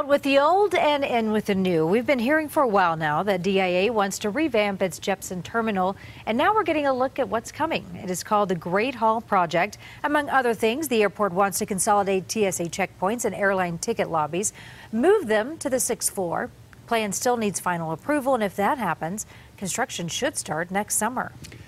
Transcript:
With the old and in with the new, we've been hearing for a while now that DIA wants to revamp its Jeppesen Terminal, and now we're getting a look at what's coming. It is called the Great Hall Project. Among other things, the airport wants to consolidate TSA checkpoints and airline ticket lobbies, move them to the 6th floor. Plan still needs final approval, and if that happens, construction should start next summer.